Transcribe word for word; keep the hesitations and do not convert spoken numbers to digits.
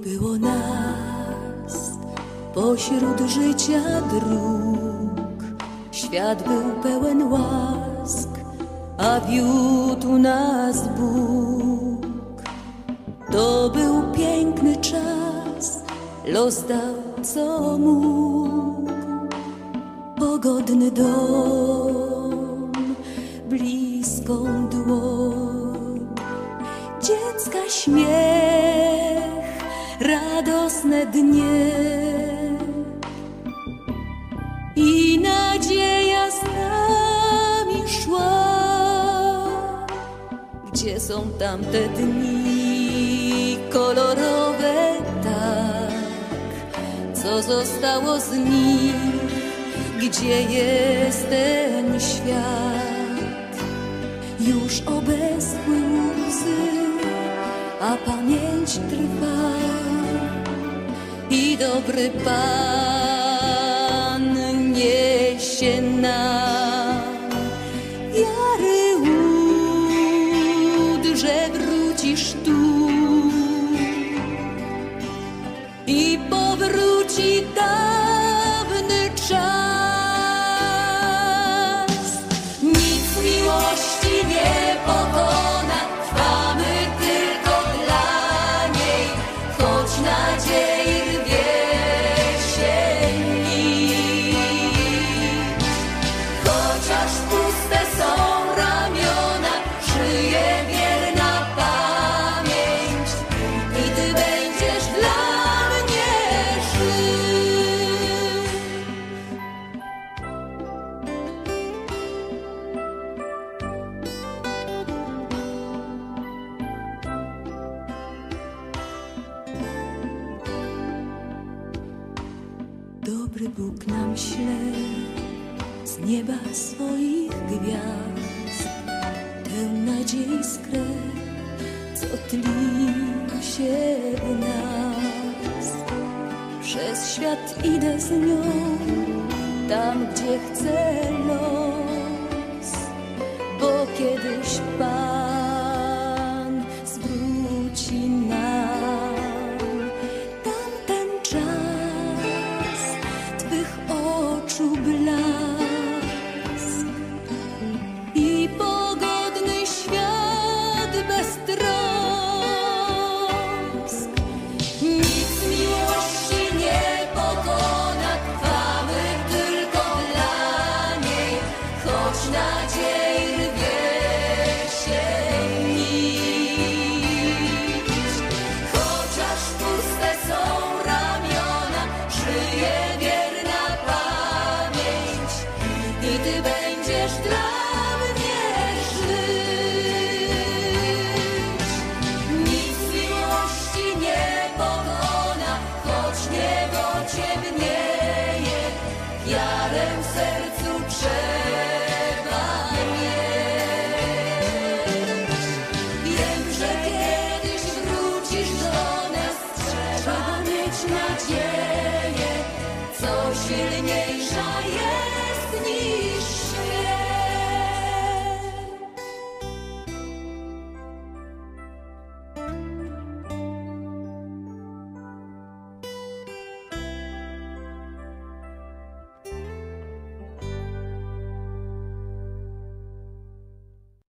było nas pośród życia dróg. Świat był pełen łask, a wiódł nas Bóg. To był piękny czas, los dał co mógł. Pogodny dom, bliską dłoń, dziecka śmiech, radosne dnie i nadzieja z nami szła. Gdzie są tamte dni kolorowe tak? Co zostało z nich? Gdzie jest ten świat? Już obeschły łzy, a pamięć trwa i dobry Pan niesie nam wiary łód, że wrócisz tu i powróci dawny czas. Nic miłości nie pokona, trwamy tylko dla niej, choć nadziei rwie się nić. Chociaż puste są ramiona, żyje wierna pamięć i Ty będziesz dla mnie żył. Dobry Bóg nam śle z nieba swoich gwiazd tę nadziei skrę, co tli się w nas. Przez świat idę z nią, tam gdzie chce los, bo kiedyś Pan zwróci nam tamten czas Twych oczu blask i pogodny świat bez trosk. Nic miłości nie pokona, trwamy tylko dla niej, choć nadziei rwie się nić. Chociaż puste są ramiona, żyje wierna pamięć i Ty będziesz dla mnie żyć. Nic miłości nie pokona, choć niebo ciemnieje, wiarę w sercu trzeba mieć. Wiem, że kiedyś wrócisz do nas, trzeba mieć nadzieję, co silniejsza jest niż